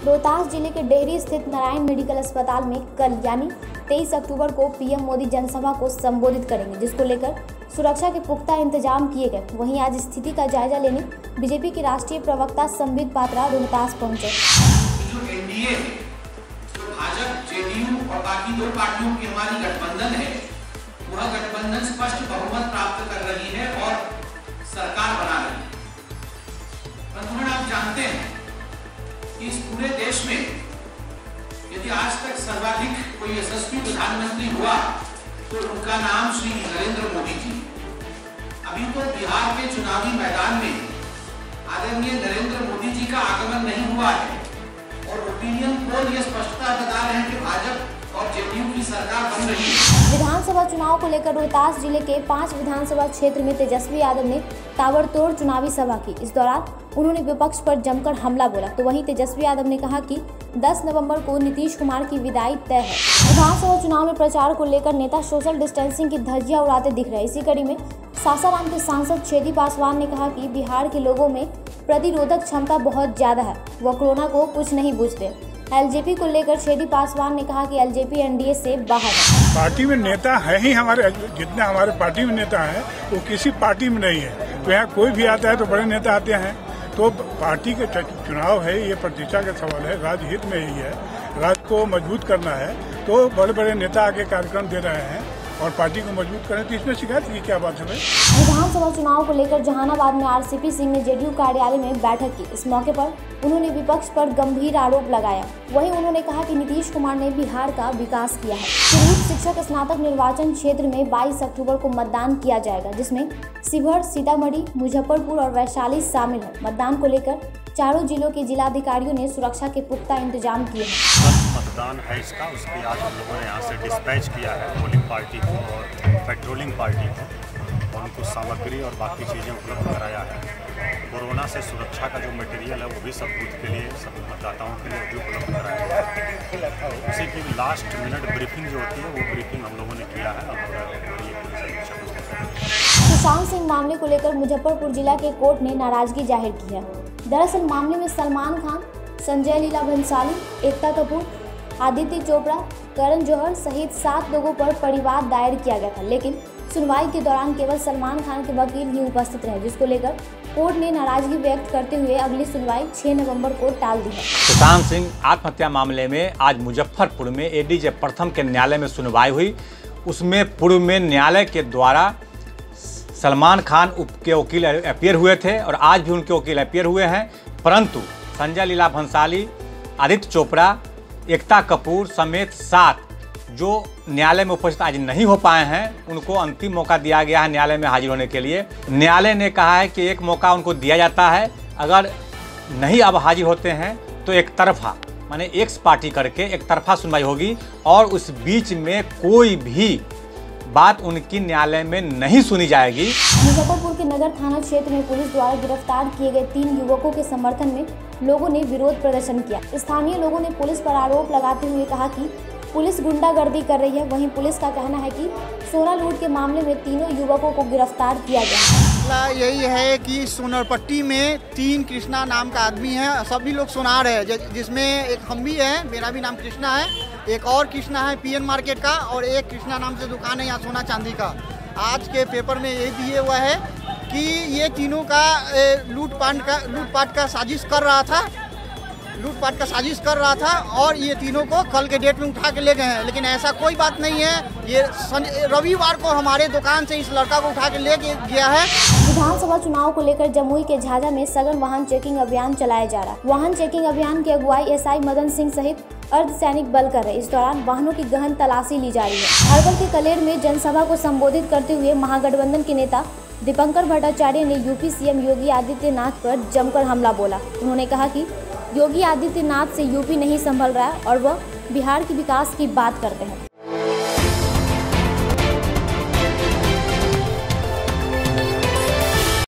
रोहतास जिले के डेहरी स्थित नारायण मेडिकल अस्पताल में कल यानी 23 अक्टूबर को पीएम मोदी जनसभा को संबोधित करेंगे, जिसको लेकर सुरक्षा के पुख्ता इंतजाम किए गए। वहीं आज स्थिति का जायजा लेने बीजेपी के राष्ट्रीय प्रवक्ता संबित पात्रा रोहतास पहुंचे। जो एनडीए जो भाजपा, जेडीयू और बाकी दो पार्टियों की हमारी गठबंधन है, वह गठबंधन स्पष्ट बहुमत प्राप्त कर रही है और सरकार बना रही है। परंतु आप जानते हैं कि इस पूरे देश में यदि आज तक सर्वाधिक कोई यशस्वी प्रधानमंत्री हुआ तो उनका नाम श्री नरेंद्र मोदी जी। अभी तो बिहार के चुनावी मैदान में आदरणीय नरेंद्र मोदी जी का आगमन नहीं हुआ है और ओपिनियन पोल ये स्पष्टता बता रहे हैं कि भाजपा और जेडीयू की सरकार बन रही है। विधानसभा चुनाव को लेकर रोहतास जिले के 5 विधानसभा क्षेत्र में तेजस्वी यादव ने ताबड़तोड़ चुनावी सभा की। इस दौरान उन्होंने विपक्ष पर जमकर हमला बोला। तो वहीं तेजस्वी यादव ने कहा कि 10 नवंबर को नीतीश कुमार की विदाई तय है। विधानसभा चुनाव में प्रचार को लेकर नेता सोशल डिस्टेंसिंग की धज्जियां उड़ाते दिख रहे। इसी कड़ी में सासाराम के सांसद छेदी पासवान ने कहा कि बिहार के लोगों में प्रतिरोधक क्षमता बहुत ज्यादा है, वह कोरोना को कुछ नहीं बूझते। एलजेपी को लेकर छेदी पासवान ने कहा कि एलजेपी एनडीए से बाहर है। पार्टी में नेता है ही हमारे, जितने हमारे पार्टी में नेता हैं वो किसी पार्टी में नहीं है। तो यहाँ कोई भी आता है तो बड़े नेता आते हैं। तो पार्टी के चुनाव है, ये प्रतिष्ठा का सवाल है, राज्य हित में ही है, राज्य को मजबूत करना है। तो बड़े बड़े नेता आके कार्यक्रम दे रहे हैं और पार्टी को मजबूत करें, तो इसमें शिकायत की क्या बात है भाई। विधानसभा चुनाव को लेकर जहानाबाद में आरसीपी सिंह ने जेडीयू कार्यालय में बैठक की। इस मौके पर उन्होंने विपक्ष पर गंभीर आरोप लगाया। वहीं उन्होंने कहा कि नीतीश कुमार ने बिहार का विकास किया है। संयुक्त शिक्षक स्नातक निर्वाचन क्षेत्र में 22 अक्टूबर को मतदान किया जाएगा, जिसमें शिवहर, सीतामढ़ी, मुजफ्फरपुर और वैशाली शामिल है। मतदान को लेकर चारों जिलों के जिलाधिकारियों ने सुरक्षा के पुख्ता इंतजाम किए हैं। मतदान है इसका, उसके आज हम लोगों ने यहाँ से डिस्पैच किया है पोलिंग पार्टी को और पेट्रोलिंग पार्टी को, और उनको सामग्री और बाकी चीज़ें उपलब्ध कराया है। कोरोना से सुरक्षा का जो मटेरियल है वो भी सब बूथ के लिए, सब मतदाताओं के लिए भी उपलब्ध कराया है। उसी की लास्ट मिनट ब्रीफिंग जो होती है वो ब्रीफिंग हम लोगों ने किया है। सुशांत सिंह मामले को लेकर मुजफ्फरपुर जिला के कोर्ट ने नाराजगी जाहिर की है। दरअसल मामले में सलमान खान, संजय लीला भंसाली, एकता कपूर, आदित्य चोपड़ा, करण जौहर सहित 7 लोगों पर परिवाद दायर किया गया था, लेकिन सुनवाई के दौरान केवल सलमान खान के वकील ही उपस्थित रहे, जिसको लेकर कोर्ट ने नाराजगी व्यक्त करते हुए अगली सुनवाई 6 नवंबर को टाल दी है। सुशांत सिंह आत्महत्या मामले में आज मुजफ्फरपुर में एडीजे प्रथम के न्यायालय में सुनवाई हुई। उसमें पूर्व में न्यायालय के द्वारा सलमान खान के वकील अपीयर हुए थे और आज भी उनके वकील अपीयर हुए हैं, परंतु संजय लीला भंसाली, आदित्य चोपड़ा, एकता कपूर समेत 7 जो न्यायालय में उपस्थित आज नहीं हो पाए हैं, उनको अंतिम मौका दिया गया है न्यायालय में हाजिर होने के लिए। न्यायालय ने कहा है कि एक मौका उनको दिया जाता है, अगर नहीं अब हाजिर होते हैं तो एक तरफा माने एक पार्टी करके एक तरफा सुनवाई होगी और उस बीच में कोई भी बात उनकी न्यायालय में नहीं सुनी जाएगी। मुजफ्फरपुर के नगर थाना क्षेत्र में पुलिस द्वारा गिरफ्तार किए गए 3 युवकों के समर्थन में लोगों ने विरोध प्रदर्शन किया। स्थानीय लोगों ने पुलिस पर आरोप लगाते हुए कहा कि पुलिस गुंडागर्दी कर रही है। वहीं पुलिस का कहना है कि सोना लूट के मामले में तीनों युवकों को गिरफ्तार किया गया है। यही है कि सोनरपट्टी में 3 कृष्णा नाम का आदमी है, सभी लोग सुनार है, जिसमें एक हम भी है, मेरा भी नाम कृष्णा है, एक और कृष्णा है पीएन मार्केट का, और एक कृष्णा नाम से दुकान है यहाँ सोना चांदी का। आज के पेपर में ये दिए हुआ है कि ये तीनों का लूटपाट का साजिश कर रहा था और ये तीनों को कल के डेट में उठा के ले गए हैं, लेकिन ऐसा कोई बात नहीं है। ये रविवार को हमारे दुकान से इस लड़का को उठा के ले गया है। विधानसभा चुनाव को लेकर जमुई के झाझा में सघन वाहन चेकिंग अभियान चलाया जा रहा है। वाहन चेकिंग अभियान की अगुवाई एसआई मदन सिंह सहित अर्धसैनिक बल कर रहे। इस दौरान वाहनों की गहन तलाशी ली जा रही है। अरवल के कलेर में जनसभा को संबोधित करते हुए महागठबंधन के नेता दीपंकर भट्टाचार्य ने यूपी सीएम योगी आदित्यनाथ पर जमकर हमला बोला। उन्होंने कहा कि योगी आदित्यनाथ से यूपी नहीं संभल रहा है और वह बिहार के विकास की बात करते हैं।